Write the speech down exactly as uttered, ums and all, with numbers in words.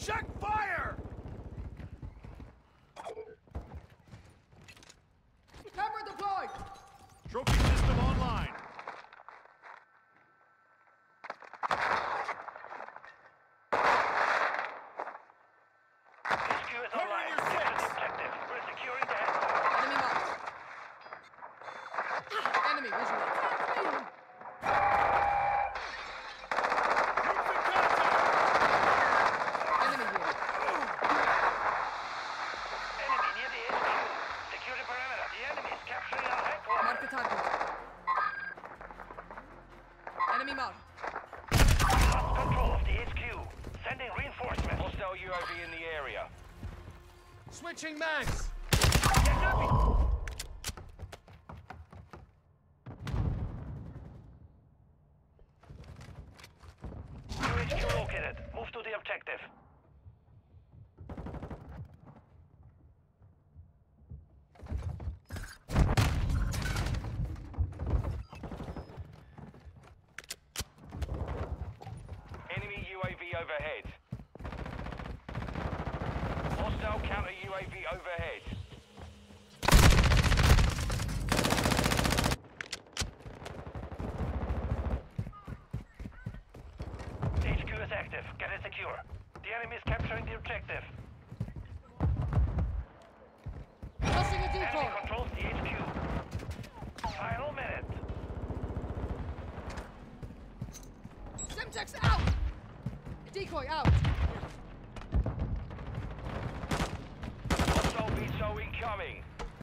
Check fire! Camera deployed! Trophy system online. H Q is online. your six. Get to the objective. We're securing the headquarters. Enemy marked. Enemy visual. Enemy here. Enemy near the H Q. Secure the perimeter. The enemy is capturing our headquarters. Mark the target. Enemy marked. Lost control of the H Q. Sending reinforcements. Hostile U A V in the area. Switching mags. Get up! New H Q located. Move to the objective. Enemy U A V overhead. Hostile counter U A V overhead. H Q is active. Get it secure. The enemy is capturing the objective. Tossing a Enemy decoy. controls the H Q. Final minute. Semtex out! Decoy out! Hostile V S O incoming.